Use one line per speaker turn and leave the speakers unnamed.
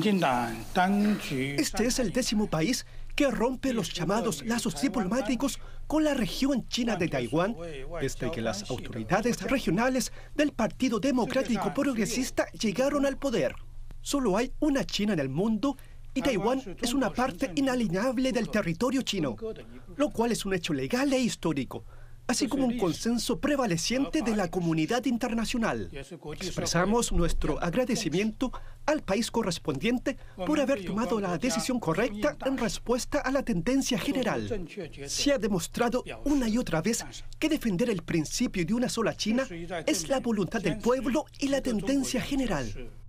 Este es el 10º país que rompe los llamados lazos diplomáticos con la región china de Taiwán desde que las autoridades regionales del Partido Democrático Progresista llegaron al poder. Solo hay una China en el mundo y Taiwán es una parte inalienable del territorio chino, lo cual es un hecho legal e histórico, así como un consenso prevaleciente de la comunidad internacional. Expresamos nuestro agradecimiento al país correspondiente por haber tomado la decisión correcta en respuesta a la tendencia general. Se ha demostrado una y otra vez que defender el principio de una sola China es la voluntad del pueblo y la tendencia general.